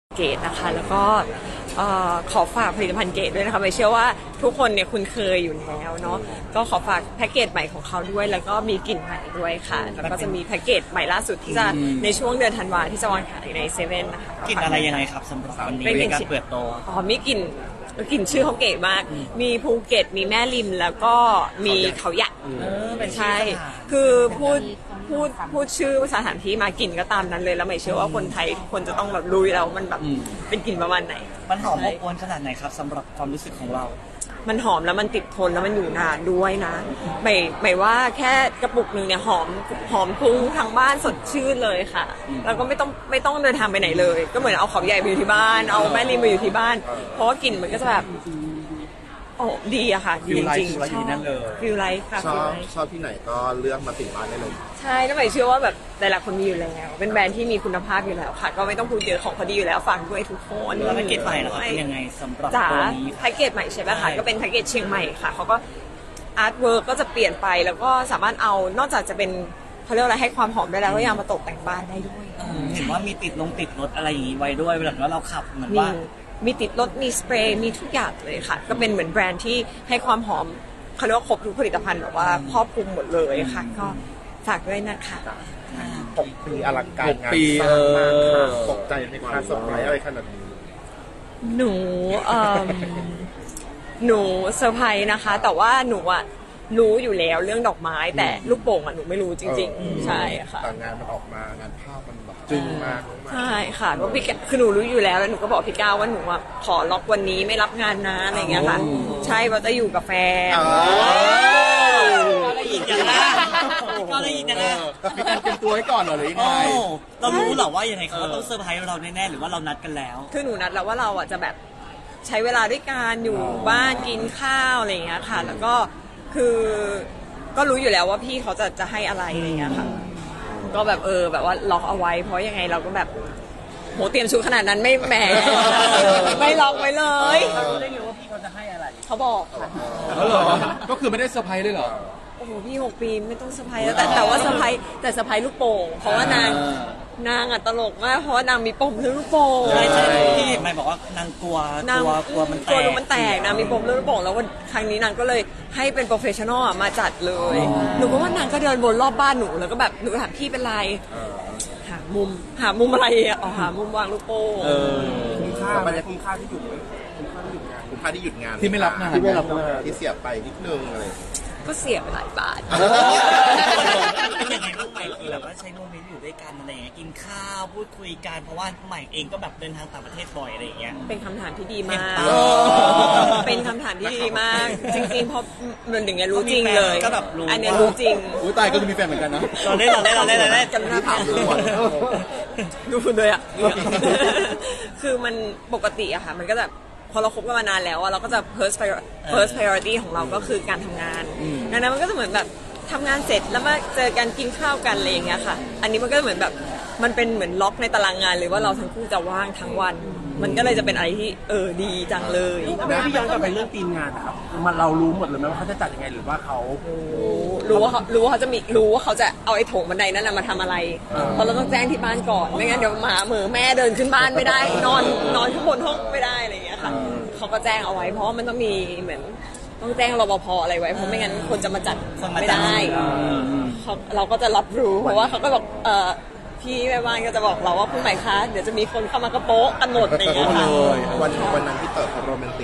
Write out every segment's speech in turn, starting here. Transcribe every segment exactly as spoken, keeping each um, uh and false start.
เกตนะคะแล้วก็ขอฝากผลิตภัณฑ์เกตด้วยนะคะไม่เชื่อว่าทุกคนเนี่ยคุ้นเคยอยู่แล้วเนาะก็ขอฝากแพ็กเกจใหม่ของเขาด้วยแล้วก็มีกลิ่นใหม่ด้วยค่ะแล้วก็จะมีแพ็กเกจใหม่ล่าสุดที่จะในช่วงเดือนธันวาที่จะวางขายในเซเว่นนะคะกลิ่นอะไรยังไงครับสำหรับวันนี้ในการเปิดตัวอ๋อมีกลิ่นกลิ่นชื่อเขาเก๋มากมีภูเก็ตมีแม่ริมแล้วก็มีเขาใหญ่ใช่คือพูดพูดพูดชื่อสถานที่มากลิ่นก็ตามนั้นเลยแล้วไม่เชื่อว่าคนไทยทุกคนจะต้องแบบรู้แล้วมันแบบเป็นกลิ่นประมาณไหนมันหอมอบอวลขนาดไหนครับสำหรับความรู้สึกของเรามันหอมแล้วมันติดทนแล้วมันอยู่นานด้วยนะไม่ไม่ว่าแค่กระปุกหนึ่งเนี่ยหอมหอมฟุ้งทั้งบ้านสดชื่นเลยค่ะแล้วก็ไม่ต้องไม่ต้องเดินทางไปไหนเลยก็เหมือนเอาเขาใหญ่ไปอยู่ที่บ้านเอาแม่ริมไปอยู่ที่บ้านเพราะว่ากลิ่นมันก็จะแบบโอ้ดีอะค่ะดีจริงๆชอบฟิลไลฟ์ค่ะชอบชอบที่ไหนก็เลือกมาติดบ้านได้เลยใช่แล้วหมายเชื่อว่าแบบหลายๆคนมีอยู่แล้วเป็นแบรนด์ที่มีคุณภาพอยู่แล้วค่ะก็ไม่ต้องพูดเยอะของเขาดีอยู่แล้วฝากด้วยทุกคนแล้วแพ็กเกจใหม่ล่ะครับเป็นยังไงสำหรับตัวนี้แพ็กเกจใหม่ใช่ไหมคะก็เป็นแพ็กเกจเชียงใหม่ค่ะเขาก็อาร์ตเวิร์กก็จะเปลี่ยนไปแล้วก็สามารถเอานอกจากจะเป็นเขาเรียกอะไรให้ความหอมได้แล้วก็ยังมาตกแต่งบ้านได้ด้วยเห็นว่ามีติดลงติดรถอะไรอย่างนี้ไว้ด้วยแบบว่าเราขับเหมือนว่ามีติดรถมีสเปรย์มีทุกอย่างเลยค่ะก็เป็นเหมือนแบรนด์ที่ให้ความหอมเขาเรียกว่าครบทุกผลิตภัณฑ์แบบว่าครอบคลุมหมดเลยค่ะก็ฝากด้วยนะคะหกปีอลังการงานสร้างมากค่ะตกใจในการสมัยอะไรขนาดนี้หนูเอ่อหนูเซอร์ไพรส์นะคะแต่ว่าหนูอะรู้อยู่แล้วเรื่องดอกไม้แต่ลูกโป่งอะหนูไม่รู้จริงๆใช่ค่ะแต่งานมันออกมางานภาพมันแบบจึ้งมากใช่ค่ะว่าพี่คือหนูรู้อยู่แล้วแล้วหนูก็บอกพี่ก้าวว่าหนูอะขอล็อกวันนี้ไม่รับงานนะอะไรอย่างเงี้ยค่ะใช่เพราะจะอยู่กับแฟนก็ได้ยินกันนะก็ได้ยินกันนะมีการเตรียมตัวไว้ก่อนเหรอหรือยังไงเรารู้เหรอว่ายังไงเขาต้องเซอร์ไพรส์เราแน่ๆหรือว่าเรานัดกันแล้วคือหนูนัดแล้วว่าเราอะจะแบบใช้เวลาด้วยกันอยู่บ้านกินข้าวอะไรอย่างเงี้ยค่ะแล้วก็คือก็รู้อยู่แล้วว่าพี่เขาจะจะให้อะไรอะไรอย่างเงี้ยค่ะก็แบบเออแบบว่าล็อกเอาไว้เพราะยังไงเราก็แบบโหเตรียมชุดขนาดนั้นไม่แหมไม่ล็อกไว้เลยเขารู้ได้ไงว่าพี่เขาจะให้อะไรเขาบอกค่ะอ๋อเหรอก็คือไม่ได้เซอร์ไพรส์เลยเหรอโอ้โหพี่หกปีไม่ต้องเซอร์ไพรส์แล้วแต่แต่ว่าเซอร์ไพรส์แต่เซอร์ไพรส์ลูกโป่งเพราะว่านางนางอ่ะตลกมากเพราะว่านางมีปมเรื่องลูกโป่งใช่ใช่ที่เห็นไหมบอกว่านางกลัวกลัวกลัวมันแตกกลัวมันแตกนางมีปมเรื่องลูกโป่งแล้ววันครั้งนี้นางก็เลยให้เป็นโปรเฟชชั่นอลมาจัดเลยหนูก็ว่านางก็เดินวนรอบบ้านหนูแล้วก็แบบหนูถามพี่เป็นไรหามุมหามุมอะไรอ่ะอ๋อหามุมวางลูกโป่งคุ้มค่ามันจะคุ้มค่าที่หยุดคุ้มค่าที่หยุดงานคุ้มค่าที่หยุดงานที่ไม่รับงานที่ไม่รับงานที่เสียไปนิดนึงอะไรก็เสียไปหลายบาทเป็นยังไงบ้างใหม่คือแบบว่าใช้โมเมนต์อยู่ด้วยกันอะไรเงี้ยกินข้าวพูดคุยกันเพราะว่าใหม่เองก็แบบเดินทางต่างประเทศบ่อยอะไรอย่างเงี้ยเป็นคำถามที่ดีมากเป็นคำถามที่ดีมากจริงๆเพราะมันถึงจะรู้จริงเลยก็แบบรู้อันนี้รู้จริงอุ้ยตายก็จะมีแฟนเหมือนกันนะเราเล่นเราเล่นเราเล่นเราเล่นกันนะถามดูดูเลยอ่ะคือมันปกติอะค่ะมันก็จะพอเราคบกันมานานแล้วอะเราก็จะ first first priority ของเราก็คือการทำงานดังนั้นมันก็จะเหมือนแบบทำงานเสร็จแล้วมาเจอกันกินข้าวกันอะไรอย่างเงี้ยค่ะอันนี้มันก็เหมือนแบบมันเป็นเหมือนล็อกในตารางงานเลยว่าเราทั้งคู่จะว่างทั้งวันมันก็เลยจะเป็นอะไรที่เออดีจังเลยแม่พี่ย้อนกลับไปเรื่องทีมงานนะครับมันเรารู้หมดเลยไหมว่าเขาจะจัดยังไงหรือว่าเขารู้ว่าเขารู้ว่าเขาจะมีรู้ว่าเขาจะเอาไอ้โถงบันไดนั้นมาทำอะไรเพราะเราต้องแจ้งที่บ้านก่อนไม่งั้นเดี๋ยวหมาเหมือแม่เดินขึ้นบ้านไม่ได้นอนนอนข้างบนห้องไม่ได้อะไรอย่างเงี้ยค่ะเขาก็แจ้งเอาไว้เพราะว่ามันต้องมีเหมือนต้องแจ้งรปภอะไรไว้เพราะไม่งั้นคนจะมาจัดไม่ได้เขาเราก็จะรับรู้เพราะว่าเขาก็บอกเออพี่แม่บ้านก็จะบอกเราว่าคุณใหม่คะเดี๋ยวจะมีคนเข้ามากระโป๊ะกันหมดอะไรอย่างเงี้ยค่ะวันวันนั้นที่เติร์ดเขาโรแมนติก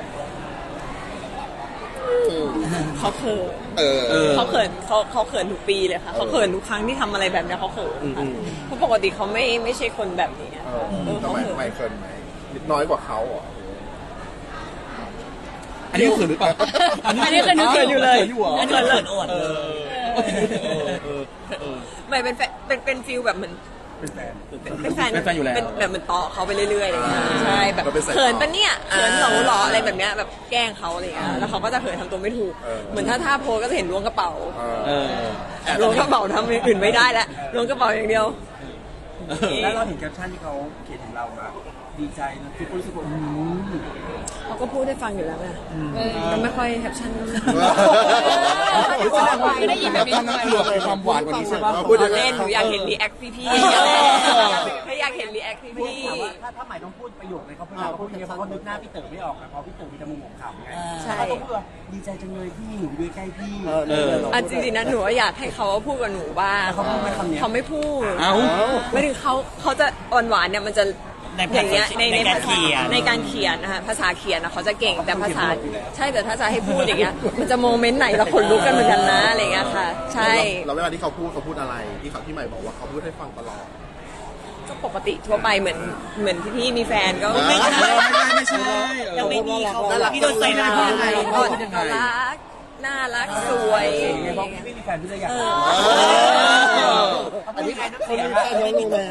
เขาเขินเขาเขินเขาเขาเขินทุกปีเลยค่ะเขาเขินทุกครั้งที่ทำอะไรแบบนี้เขาเขินเพราะปกติเขาไม่ไม่ใช่คนแบบนี้ทำไมไม่เขินไหมนิดน้อยกว่าเขาอ่ะอันนี้เขินหรือเปล่าอันนี้เขินเขินอยู่เลยอันนี้เขินอวดไม่เป็นเป็นเป็นฟิลแบบเหมือนเป็นแฟนเป็นแฟนเป็นแฟนอยู่แล้วเป็นแบบเหมือนต่อเขาไปเรื่อยๆอะไรเงี้ยใช่แบบเขินปะเนี่ยเขินหลงหล่ออะไรแบบเนี้ยแบบแกล้งเขาอะไรเงี้ยแล้วเขาก็จะเขินทำตัวไม่ถูกเหมือนถ้าท่าโพก็จะเห็นล้วงกระเป๋าล้วงกระเป๋าทำอย่างอื่นไม่ได้แล้วล้วงกระเป๋าอย่างเดียวแล้วเราเห็นแคปชั่นที่เขาเขียนถึงเรามาดีใจนะทุกคนรู้สึกว่าอืมเขาก็พูดให้ฟังอยู่แล้วไงก็ไม่ค่อยแคปชั่นได้ยินแบบนี้น่ากลัวเป็นความหวานกว่านี้ใช่ปะพูดเล่นหนูอยากเห็นรีแอคพี่ๆเขาอยากเห็นรีแอคพี่ถามว่าถ้าถ้าใหม่ต้องพูดประโยคในเขาพูดเขาพูดยังไงเพราะเขานึกหน้าพี่เต๋อไม่ออกอะเพราะพี่เต๋อมีจมูกของขำไงเขาต้องพูดว่าดีใจจังเลยที่หนูอยู่ใกล้พี่ๆอันจริงๆนะหนูอยากให้เขาพูดกับหนูบ้างเขาไม่พูดเอ้าไม่ถึงเขาเขาจะอ่อนหวานเนี่ยมันจะในอย่างเงี้ยในในในการภาษาเขียนในการเขียนนะคะภาษาเขียนนะเขาจะเก่งแต่ภาษาใช่แต่ถ้าจะให้พูดอย่างเงี้ยมันจะโมเมนต์ไหนเราขนลุกกันเหมือนกันนะอะไรเงี้ยค่ะใช่แล้วเวลาที่เขาพูดเขาพูดอะไรที่เขาที่ใหม่บอกว่าเขาพูดให้ฟังตลอดก็ปกติทั่วไปเหมือนเหมือนที่พี่มีแฟนก็ไม่ใช่ไม่ใช่ยังไม่มีเขาน่ารักพี่โดนใส่ร้ายก็รักน่ารักสวยไงเพราะพี่ไม่มีแฟนพี่เลยอยากอันนี้คนนี้แค่น้องดูแล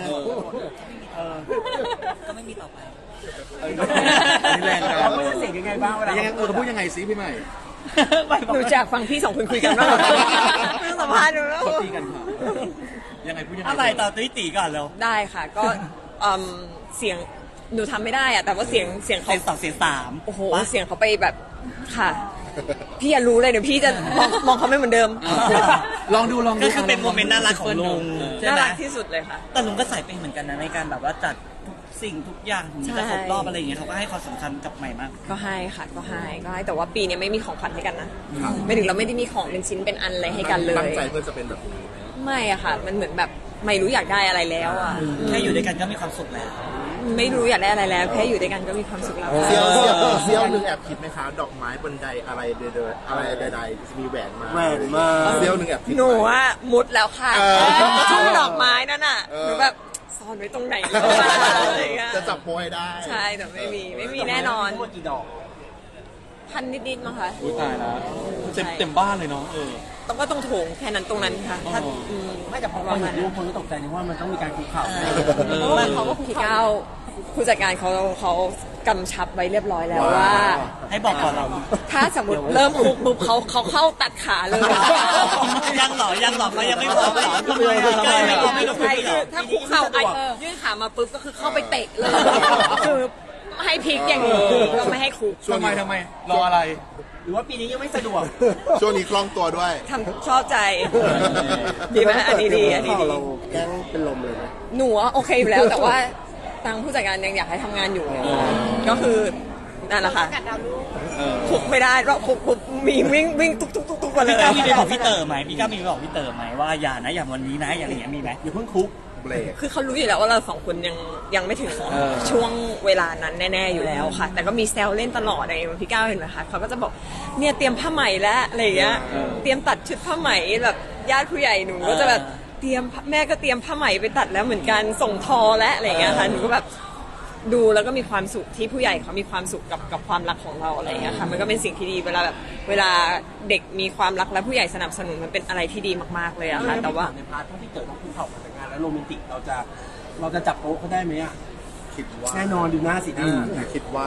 ก็ไม่มีต่อไปนี่แรงกันเขาไม่ได้เสียงยังไงบ้างเวลายังไงเออเขาพูดยังไงซิพี่ใหม่หนูจากฟังพี่สองคนคุยกันบ้างเรื่องสัมภาษณ์ดูแล้วเขาตีกันค่ะยังไงพูดยังไงอะไรต่อตีตีก่อนเร็วได้ค่ะก็อืมเสียงหนูทำไม่ได้อะแต่ว่าเสียงเสียงเสีเขายงสองเสียงสามโอ้โหเสียงเขาไปแบบค่ะ พี่อย่ารู้เลยเดี๋ยวพี่จะมองมองเขาไม่เหมือนเดิมลองดูลองดูก็คือเป็นโมเมนต์น่ารักของลุงใช่น่าไหมรักที่สุดเลยค่ะแต่ลุงก็ใส่เป็นเหมือนกันนะในการแบบว่าจัดทุกสิ่งทุกอย่างถึงจะครบรอบอะไรอย่างเงี้ยเขาก็ให้ความสำคัญกับใหม่มากก็ให้ค่ะก็ให้ก็ให้แต่ว่าปีนี้ไม่มีของขวัญให้กันนะไม่ถึงเราไม่ได้มีของเป็นชิ้นเป็นอันอะไรให้กันเลยตั้งใจเพื่อจะเป็นแบบนี้ไม่อะค่ะ มันเหมือนแบบไม่รู้อยากได้อะไรแล้วอะแค่อยู่ด้วยกันก็มีความสุขแล้วไม่รู้อยากได้อะไรแล้วแค่อยู่ด้วยกันก็มีความสุขแล้วเซี่ยวเซี่ยวเซี่ยวหนึ่งแอบคิดไหมคะดอกไม้บนไดอะไรเดยๆอะไรใดๆจะมีแหวนมาแหวนมาเซี่ยวหนึ่งแอบคิดหนูอะมุดแล้วค่ะเออช่วงดอกไม้นั่นอะเออหนูแบบซ่อนไว้ตรงไหนแล้วอะไรอย่างเงี้ยจะจับโพให้ได้ใช่แต่ไม่มีไม่มีแน่นอนทั้งหมดกี่ดอกพันนิดๆมั้งคะอุ้ยตายแล้วเต็มเต็มบ้านเลยเนาะเออต้องก็ต้องโถงแค่นั้นตรงนั้นค่ะถ้าอืมไม่แต่พอเราเห็นรูปคนก็ตกใจนึกว่ามันต้องมีการคุกเข่าเพราะว่าเขาก็พี่ก้าวผู้จัดการเขาเขากำชับไว้เรียบร้อยแล้วว่าให้บอกก่อนเราถ้าสมมติเริ่มคุกปุ๊บเขาเขาเข้าตัดขาเลยยังหรอยังหรอเขายังไม่พร้อมหรอทำไมอ่ะก็ยังไม่พร้อมไม่รู้ใช่พี่หรคือ อถ้าคุกเข่าไอ้ยื่นขามาปุ๊บก็คือเข้าไปเตะเลยคือให้พลิกอย่างนี้ก็ไม่ให้คุกทำไมทำไมรออะไรหรือว่าปีนี้ยังไม่สะดวกช่วงนี้คล่องตัวด้วยทำชอบใจดีไหมอันนี้ดีอันนี้ดีเราแกล้งเป็นลมเลยนะหนูว่าโอเคอยู่แล้วแต่ว่าทางผู้จัดการยังอยากให้ทำงานอยู่ก็คือนั่นแหละค่ะคุกไม่ได้เพราะคุกปุ๊บมีวิ่งวิ่งตุ๊กตุ๊กตุ๊กตุ๊กมาเลยพี่ก้าวมีไปบอกพี่เต๋อไหมพี่ก้าวมีไปบอกพี่เต๋อไหมว่าอย่านะอย่าวันนี้นะอย่างเงี้ยมีไหมอย่าเพิ่งคุกเบรกคือเขารู้อยู่แล้วว่าเราสองคนยังยังไม่ถึงช่วงเวลานั้นแน่ๆอยู่แล้วค่ะ แต่ก็มีแซวเล่นตลอดอะไรพี่ก้าวเห็นไหมคะเขาก็จะบอกเนี่ยเตรียมผ้าไหมแล้วอะไรอย่างเงี้ยเตรียมตัดชุดผ้าไหมแบบญาติผู้ใหญ่หนูก็จะแบบเตรียมแม่ก็เตรียมผ้าไหมไปตัดแล้วเหมือนกันส่งทอและอะไรอย่างเงี้ยค่ะหนูก็แบบดูแล้วก็มีความสุขที่ผู้ใหญ่เขามีความสุขกับกับความรักของเราอะไรอย่างเงี้ยค่ะมันก็เป็นสิ่งที่ดีเวลาแบบเวลาเด็กมีความรักและผู้ใหญ่สนับสนุนมันเป็นอะไรที่ดีมากๆเลยอะค่ะแต่ว่าในพาร์ทที่เกิดต้องคุกเข่าแต่งงานแล้วโรแมนติกเราจะเราจะจับโป๊ะเขาได้ไหมอ่ะคิดว่าแน่นอนดูหน้าสิหน้าคิดว่า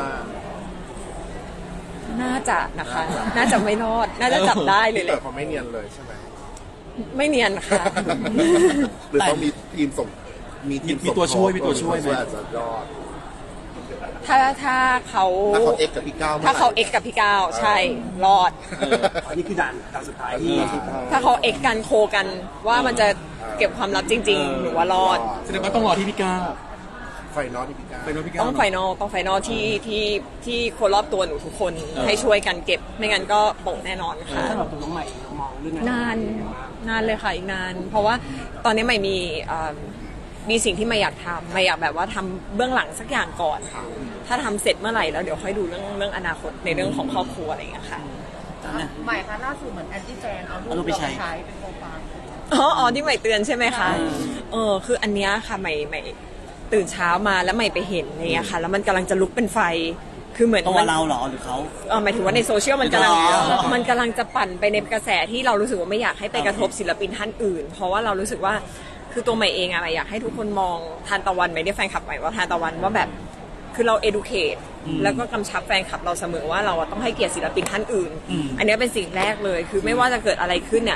น่าจะนะคะ น่าจะไม่รอด น่าจะจับได้เลยแหแต่ละเขาไม่เนียนเลยใช่ไหมไม่เนียนค่ะหรือต้องมีทีมส่งมีทีมมีตัวช่วยมีตัวช่วยไหมอาจจะยอดถ้าถ้าเขาถ้าเขาเอ็กกับพี่ก้าวถ้าเขาเอ็กกับพี่ก้าวใช่รอดอันนี้คือด่านด่านสุดท้ายที่ถ้าเขาเอ็กกันโคกันว่ามันจะเก็บความลับจริงๆหนูว่ารอดแสดงว่าต้องรอที่พี่ก้าวไฟนอลที่พี่ก้าวไปโน้ตพี่ก้าวต้องไฟนอลต้องไฟนอลที่ที่ที่คนรอบตัวหนูทุกคนให้ช่วยกันเก็บไม่งั้นก็โปะแน่นอนค่ะสำหรับตัวน้องใหม่มองเรื่องนานนานเลยค่ะอีกนาน เพราะว่าตอนนี้ไม่มีเอ่อมีสิ่งที่ไม่อยากทำไม่อยากแบบว่าทำเบื้องหลังสักอย่างก่อน ถ้าทำเสร็จเมื่อไหร่แล้วเดี๋ยวค่อยดูเรื่องเรื่องอนาคตในเรื่องของครอบครัวอะไรอย่างเงี้ยค่ะใหม่คะล่าสุดเหมือนแอนตี้แจนเอารูปเราไปใช้เป็นโปรไฟล์อ๋ออ๋อที่ใหม่เตือนใช่ไหมคะเออคืออันเนี้ยค่ะใหม่ใหม่ตื่นเช้ามาแล้วใหม่ไปเห็นอะไรเงี้ยค่ะแล้วมันกำลังจะลุกเป็นไฟคือเหมือนตัวมันเราเหรอหรือเขาเออหมายถึงว่าในโซเชียลมันกำลังอ๋อมันกำลังจะปั่นไปในกระแสที่เรารู้สึกว่าไม่อยากให้ไปกระทบศิลปินท่านอื่น เพราะว่าเรารู้สึกว่าคือตัวใหม่เองอะอยากให้ทุกคนมองทานตะวันไม่ได้แฟนคลับใหม่ว่าทานตะวันว่าแบบคือเรา educate แล้วก็กำชับแฟนคลับเราเสมอว่าเราต้องให้เกียรติศิลปินท่านอื่น อันนี้เป็นสิ่งแรกเลยคือไม่ว่าจะเกิดอะไรขึ้นเนี่ย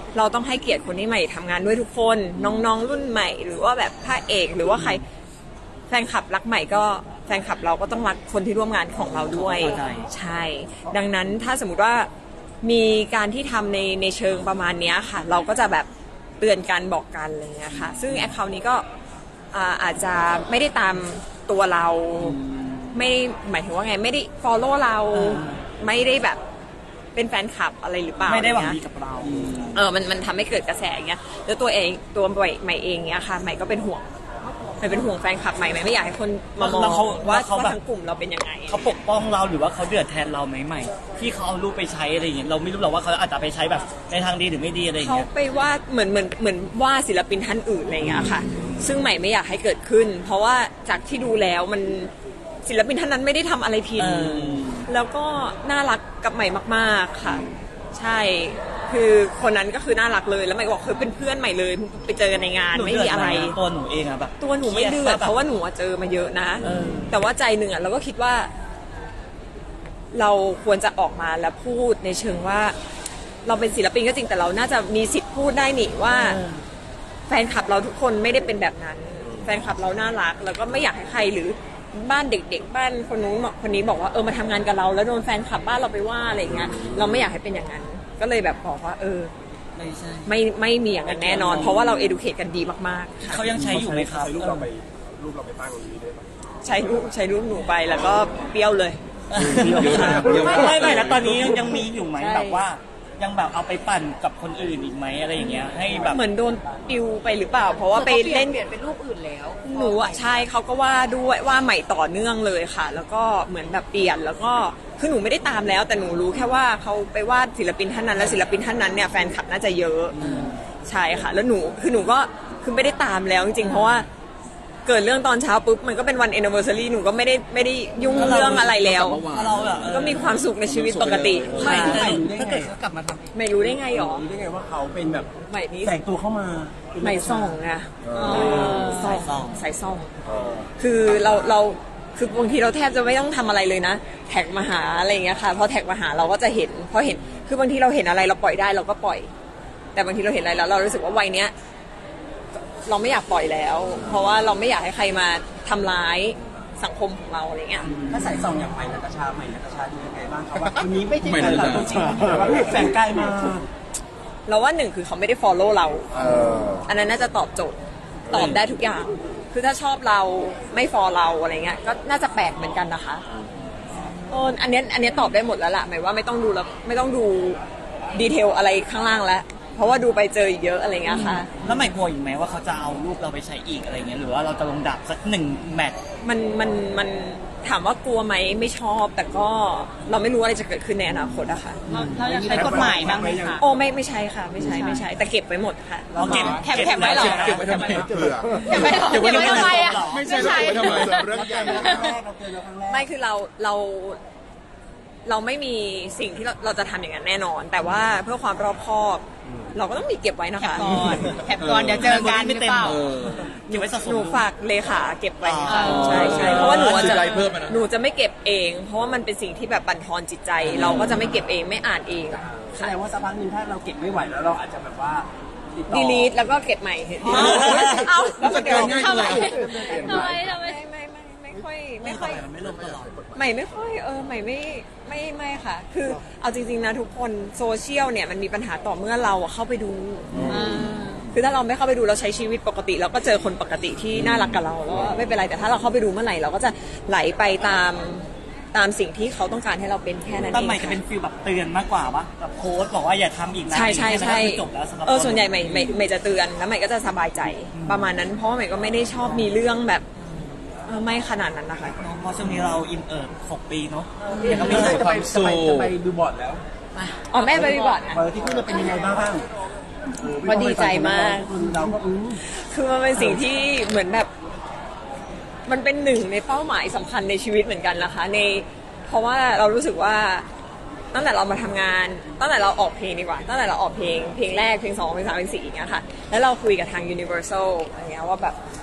เราต้องให้เกียรติคนที่ใหม่ทำงานด้วยทุกคนน้องๆรุ่นใหม่หรือว่าแบบพระเอกหรือว่าใครแฟนคลับรักใหม่ก็แฟนคลับเราก็ต้องรักคนที่ร่วมงานของเราด้วยใช่ดังนั้นถ้าสมมุติว่ามีการที่ทำในในเชิงประมาณนี้ค่ะเราก็จะแบบเตือนกันบอกกันอะไรเงี้ยค่ะซึ่งแอคเคาท์นี้ก็อาจจะไม่ได้ตามตัวเราไม่หมายถึงว่าไงไม่ได้ follow เราไม่ได้แบบเป็นแฟนคลับอะไรหรือเปล่าไม่ได้หวังดีกับเราเออมันมันทำให้เกิดกระแสอย่างเงี้ยแล้วตัวเองตัวใหม่ใหม่เองเงี้ยค่ะใหม่ก็เป็นห่วงใหม่เป็นห่วงแฟนคลับใหม่ใหม่ไม่อยากให้คนมามองว่าเขาทั้งกลุ่มเราเป็นยังไงเขาปกป้องเราหรือว่าเขาเดือดแทนเราไหมใหม่ที่เขาเอารูปไปใช้อะไรอย่างเงี้ยเราไม่รู้หรอกว่าเขาอาจจะไปใช้แบบในทางดีหรือไม่ดีอะไรอย่างเงี้ยเขาไปว่าเหมือนเหมือนเหมือนว่าศิลปินท่านอื่นอะไรเงี้ยค่ะซึ่งใหม่ไม่อยากให้เกิดขึ้นเพราะว่าจากที่ดูแล้วมันศิลปินท่านนั้นไม่ได้ทำอะไรผิดแล้วก็น่ารักกับใหม่มากๆค่ะใช่คือคนนั้นก็คือน่ารักเลยแล้วใหม่บอกเคยเป็นเพื่อนใหม่เลยไปเจอกันในงานไม่มีอะไรตัวหนูเองอะแบบตัวหนูไม่เดือดเพราะว่าหนูเจอมาเยอะนะแต่ว่าใจหนึ่งอะเราก็คิดว่าเราควรจะออกมาแล้วพูดในเชิงว่าเราเป็นศิลปินก็จริงแต่เราน่าจะมีสิทธิ์พูดได้นี่ว่าแฟนคลับเราทุกคนไม่ได้เป็นแบบนั้นแฟนคลับเราน่ารักแล้วก็ไม่อยากให้ใครหรือบ้านเด็กๆบ้านคนนู้นคนนี้บอกว่าเออมาทำงานกับเราแล้วโดนแฟนคลับบ้านเราไปว่าอะไรอย่างเงี้ยเราไม่อยากให้เป็นอย่างนั้นก็เลยแบบบอกว่าเออไม่ใช่ไม่ไม่มีอย่างนั้นแน่นอนเพราะว่าเรา educate กันดีมากๆเขายังใช้อยู่ไหมครับรูปเราไปรูปเราไปตั้งตรงนี้ได้ปะใช้รูปใช้รูปหนูไปแล้วก็เปรี้ยวเลยไม่ไม่แล้วตอนนี้ยังมีอยู่ไหมแบบว่ายังแบบเอาไปปั่นกับคนอื่นอีกไหมอะไรอย่างเงี้ยให้แบบเหมือนโดนปิวไปหรือเปล่าเพราะว่าไปเล่นเปลี่ยนเป็นรูปอื่นแล้วหนูอ่ะใช่เขาก็ว่าด้วยว่าใหม่ต่อเนื่องเลยค่ะแล้วก็เหมือนแบบเปลี่ยนแล้วก็คือหนูไม่ได้ตามแล้วแต่หนูรู้แค่ว่าเขาไปวาดศิลปินท่านนั้นและศิลปินท่านนั้นเนี่ยแฟนคลับน่าจะเยอะใช่ค่ะแล้วหนูคือหนูก็คือไม่ได้ตามแล้วจริงๆเพราะว่าเกิดเรื่องตอนเช้าปุ๊บมันก็เป็นวัน anniversary หนูก็ไม่ได้ไม่ได้ยุ่งเรื่องอะไรแล้วก็มีความสุขในชีวิตปกติไม่ถ้าเกิดเขากลับมาทำไม่รู้ได้ไงหรอรู้ได้ไงว่าเขาเป็นแบบใหม่นี้แฝงตัวเข้ามาใหม่ส่องไงใส่ซองใส่ซองคือเราเราคือบางทีเราแทบจะไม่ต้องทำอะไรเลยนะแท็กมาหาอะไรอย่างเงี้ยค่ะพอแท็กมาหาเราก็จะเห็นพอเห็นคือบางทีเราเห็นอะไรเราปล่อยได้เราก็ปล่อยแต่บางทีเราเห็นอะไรแล้วเรารู้สึกว่าวัยเนี้ยเราไม่อยากปล่อยแล้วเพราะว่าเราไม่อยากให้ใครมาทำร้ายสังคมของเราอะไรเงี้ยถ้าใส่ซองอย่างใหม่นัตชาใหม่นัตชาดูยังไงบ้างเขาว่าคนนี้ไม่จริงแต่เราจริงแต่ว่าแฝงกายมาเราว่าหนึ่งคือเขาไม่ได้ follow เราอันนั้นน่าจะตอบโจทย์ตอบได้ทุกอย่างคือถ้าชอบเราไม่ follow เราอะไรเงี้ยก็น่าจะแปลกเหมือนกันนะคะเอออันนี้อันนี้ตอบได้หมดแล้วล่ะหมายว่าไม่ต้องดูแล้วไม่ต้องดูดีเทลอะไรข้างล่างแล้วเพราะว่าดูไปเจอเยอะอะไรเงี้ยค่ะแล้วใหม่กลัวอีกไหมว่าเขาจะเอารูปเราไปใช้อีกอะไรเงี้ยหรือว่าเราจะลงดับสักหนึ่งแมตช์มันมันมันถามว่ากลัวไหมไม่ชอบแต่ก็เราไม่รู้อะไรจะเกิดขึ้นในอนาคตอะค่ะเราอยากใช้กฎหมายบ้างไหมคะโอ้ไม่ไม่ใช่ค่ะไม่ใช่ไม่ใช่แต่เก็บไว้หมดค่ะเราเก็บแคปแคปไว้หรอเก็บไว้ทำไมเก็บไว้เก็บไว้ทำไมอะไม่ใช่เก็บไว้ทำไมเรื่องใหญ่ไม่คือเราเราเราไม่มีสิ่งที่เราเราจะทำอย่างนั้นแน่นอนแต่ว่าเพื่อความรอบคอบเราก็ต้องมีเก็บไว้นะคะแคปก่อนเดี๋ยวเจอกันไม่เต็มเก็บไว้สะสมหนูฝากเลขาเก็บไว้ค่ะใช่ใช่เพราะว่าหนูจะหนูจะไม่เก็บเองเพราะว่ามันเป็นสิ่งที่แบบบั่นทอนจิตใจเราก็จะไม่เก็บเองไม่อ่านเองแสดงว่าสักพักนึงถ้าเราเก็บไม่ไหวแล้วเราอาจจะแบบว่าดีลีทแล้วก็เก็บใหม่เอาแล้วจะเกิดทำไมทำไมทำไมไม่ไม่ไม่ค่อยไม่ค่อยไม่ลงตลอดใหม่ไม่ค่อยเออใหม่ไม่ไม่ไม่ค่ะคือเอาจริงๆนะทุกคนโซเชียลเนี่ยมันมีปัญหาต่อเมื่อเราเข้าไปดูคือถ้าเราไม่เข้าไปดูเราใช้ชีวิตปกติเราก็เจอคนปกติที่น่ารักกับเราแล้วไม่เป็นไรแต่ถ้าเราเข้าไปดูเมื่อไหร่เราก็จะไหลไปตามตามสิ่งที่เขาต้องการให้เราเป็นแค่นั้นเองแต่ใหม่จะเป็นฟีลแบบเตือนมากกว่าปะแบบโค้ชบอกว่าอย่าทำอีกนะใช่ใช่ใช่เออส่วนใหญ่ใหม่ใหม่ใหม่จะเตือนแล้วใหม่ก็จะสบายใจประมาณนั้นเพราะใหม่ก็ไม่ได้ชอบมีเรื่องแบบไม่ขนาดนั้นนะคะเพราะช่วงนี้เราอินเอิร์ดหกปีเนาะยังไม่ได้จะไปจะไปจะไปดูบอร์ดแล้วอ๋อแม่ไปดูบอร์ดบอร์ดที่คุณจะเป็นยังไงบ้างบ้างก็ดีใจมากคือมันเป็นสิ่งที่เหมือนแบบมันเป็นหนึ่งในเป้าหมายสำคัญในชีวิตเหมือนกันนะคะในเพราะว่าเรารู้สึกว่าตั้งแต่เรามาทำงานตั้งแต่เราออกเพลงดีกว่าตั้งแต่เราออกเพลงเพลงแรกเพลงสองเพลงสามเพลงสี่อย่างเงี้ยค่ะแล้วเราคุยกับทาง Universal อะไรเงี้ยว่าแบบ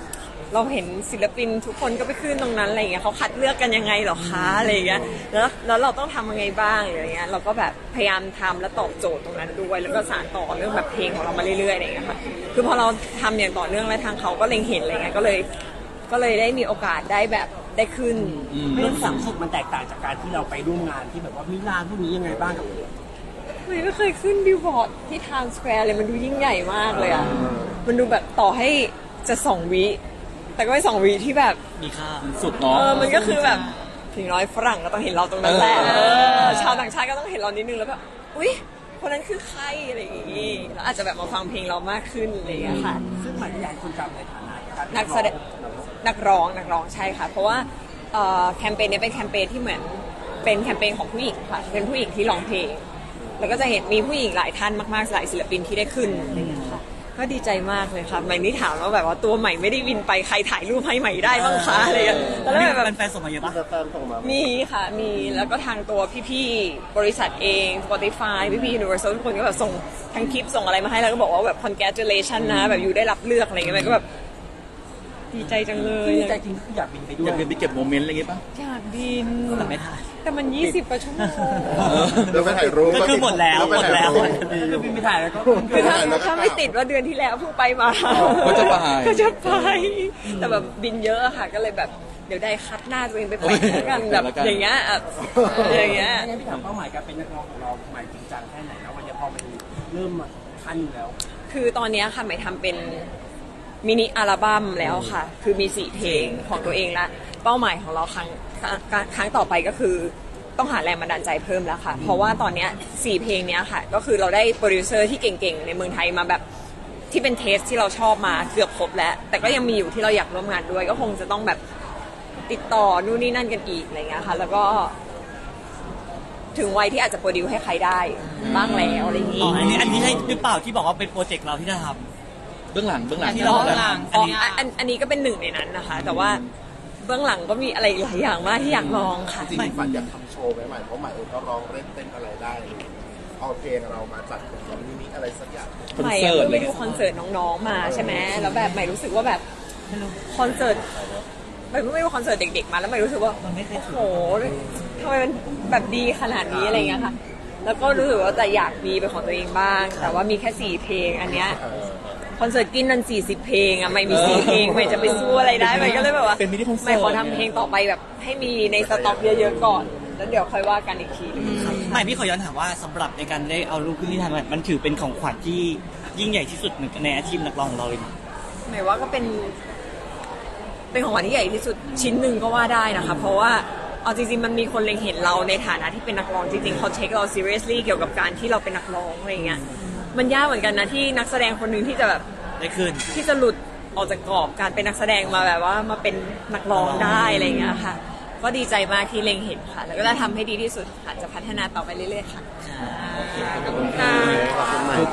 เราเห็นศิลปินทุกคนก็ไปขึ้นตรงนั้นอะไรอย่างเงี้ยเขาคัดเลือกกันยังไงหรอคะอะไรอย่างเงี้ยแล้วแล้วเราต้องทำยังไงบ้างอะไรเงี้ยเราก็แบบพยายามทำและตอบโจทย์ตรงนั้นด้วยแล้วก็สานต่อเรื่องแบบเพลงของเรามาเรื่อยๆอะไรอย่างเงี้ยค่ะคือพอเราทำอย่างต่อเนื่องแล้วทางเขาก็เล็งเห็นอะไรเงี้ยก็เลยก็เลยได้มีโอกาสได้แบบได้ขึ้นเรื่องความรู้สึกมันแตกต่างจากการที่เราไปร่วมงานที่แบบว่ามิลานพวกนี้ยังไงบ้างกับไม่ไม่เคยขึ้นบิลบอร์ดที่ไทม์สแควร์เลยมันดูยิ่งใหญ่มากเลยอ่ะมันดูแบบต่อให้จะสองวิแต่ก็ไม่สองวิที่แบบมีค่าสุดเนาะเออมันก็คือแบบถึงน้อยฝรั่งก็ต้องเห็นเราตรงนั้นแหละเออชาวต่างชาติก็ต้องเห็นเรานิดนึงแล้วแบบอุ๊ยคนนั้นคือใครอะไรอย่างงี้แล้วอาจจะแบบมาฟังเพลงเรามากขึ้นอะไรอย่างเงี้ยค่ะซึ่งหมายถึงคนจำในฐานะการนักแสดงนักร้องนักร้องใช่ค่ะเพราะว่าเอ่อแคมเปญนี้เป็นแคมเปญที่เหมือนเป็นแคมเปญของผู้หญิงค่ะเป็นผู้หญิงที่ร้องเพลงแล้วก็จะเห็นมีผู้หญิงหลายท่านมากๆหลายศิลปินที่ได้ขึ้นอะไรอย่างเงี้ยค่ะก็ดีใจมากเลยค่ะใหม่นี่ถามว่าแบบว่าตัวใหม่ไม่ได้วินไปใครถ่ายรูปให้ใหม่ได้บ้างคะอะไรอย่างเงี้ยแล้วมีแบบแฟนๆส่งมาเยอะปะมีค่ะมีแล้วก็ทางตัวพี่ๆบริษัทเอง Spotify พี่ๆ Universal ทุกคนก็แบบส่งทั้งคลิปส่งอะไรมาให้แล้วก็บอกว่าแบบ congratulation นะแบบอยู่ได้รับเลือกอะไรอย่างเงี้ยก็แบบดีใจจังเลยที่ใจจริงคืออยากบินไปด้วอย ยากเป็นไปเก็บโมเมนต์อะไรอย่างเงี้ยป่ะอยากบินแต่ไม่ถ่ายแต่มันยี่สิบกว่าชั่วโมงแล้วไปถ่ายรูปก็คือหมดแล้วหมดแล้วคือบินไปถ่ายแล้วก็คือถ้าถ้าไม่ติดว่าเดือนที่แล้วเพิ่งไปมาก็จะไปก็จะไปแต่แบบบินเยอะอะค่ะก็เลยแบบเดี๋ยวได้คัดหน้าตัวเองไปไปแล้วกันแบบอย่างเงี้ยอะอย่างเงี้ยงั้นพี่ถามเป้าหมายการเป็นนักร้องของเราหมายจริงจังแค่ไหนนะวันนี้พอมันเริ่มมาขั้นแล้วคือตอนเนี้ยค่ะหมายทำเป็นมินิอัลบั้มแล้วค่ะคือมีสี่เพลงของตัวเองละเป้าหมายของเราครั้งครั้งต่อไปก็คือต้องหาแรงบันดาลใจเพิ่มแล้วค่ะเพราะว่าตอนเนี้ยสี่เพลงเนี้ยค่ะก็คือเราได้โปรดิวเซอร์ที่เก่งๆในเมืองไทยมาแบบที่เป็นเทสที่เราชอบมาเกือบครบแล้วแต่ก็ยังมีอยู่ที่เราอยากร่วมงานด้วยก็คงจะต้องแบบติดต่อนู่นนี่นั่นกันอีกอะไรเงี้ยค่ะแล้วก็ถึงวัยที่อาจจะโปรดิวให้ใครได้บ้างแล้วอะไรอย่างอ๋งี้ออันนี้อันนี้ใช่หรือเปล่าที่บอกว่าเป็นโปรเจกต์เราที่จะทเบื้องหลังเบื้องหลังที่เราเบื้องหลังอ๋ออันอันอันนี้ก็เป็นหนึ่งในนั้นนะคะ แต่ว่าเบื้องหลังก็มีอะไรหลายอย่างมากที่อยากลองค่ะจริงๆฝันอยากทำโชว์ไหมใหม่เพราะใหม่เองก็ร้องเล่นเต้นอะไรได้เอาเพลงเรามาจัดเป็นมินิอะไรสักอย่างคอนใหม่เสิร์ตอะเลไปยดูคอนเสิร์ตน้องๆมาใช่ไหมแล้วแบบใหม่รู้สึกว่าแบบคอนเสิร์ตใหม่เพิ่งไปดูคอนเสิร์ตเด็กๆมาแล้วใหม่รู้สึกว่ามันไม่เคยโอ้โหทำไมมันแบบดีขนาดนี้อะไรเงี้ยค่ะ แล้วก็รู้สึกว่าแต่อยากมีเป็นของตัวเองบ้าง แต่ว่ามีแค่สี่เพลงอันเนี้ยคอนเสิร์ตกินนันสี่สิบเพลงอะไม่มีสี่เพลงไม่จะไปสู้อะไรได้มันก็เลยแบบว่าเป็นมินิคอนเสิร์ตไม่ขอทำเพลงต่อไปแบบให้มีในสต็อกเยอะๆก่อน แล้วเดี๋ยวค่อยว่ากันอีกทีนึงๆไม่พี่ขอย้อนถามว่าสำหรับในการได้เอาลูกขึ้นที่ทำมันถือเป็นของขวัญที่ยิ่งใหญ่ที่สุดในอาชีพนักร้องของเราเลยหมายว่าก็เป็นเป็นของขวัญที่ใหญ่ที่สุดชิ้นหนึ่งก็ว่าได้นะคะ เพราะว่าเอาจริงๆมันมีคนเล็งเห็นเราในฐานะที่เป็นนักร้องจริงๆเขาเทคเรา seriously เกี่ยวกับการที่เราเป็นนักร้องอะไรเงี้ยมันยากเหมือนกันนะที่นักแสดงคนหนึ่งที่จะแบบได้ขึ้นที่จะหลุดออกจากกรอบการเป็นนักแสดงมาแบบว่ามาเป็นนักร้องได้อะไรเงี้ยค่ะก็ดีใจมากที่เล็งเห็นค่ะแล้วก็จะทำให้ดีที่สุดค่ะจะพัฒนาต่อไปเรื่อยๆค่ะขอบคุณค่ะ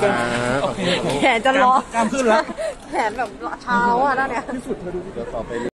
แขนจะล็อกกล้ามขึ้นแล้วแขนแบบเช้าอ่ะนั่นเนี่ยที่สุดมาดูเดี๋ยวต่อไป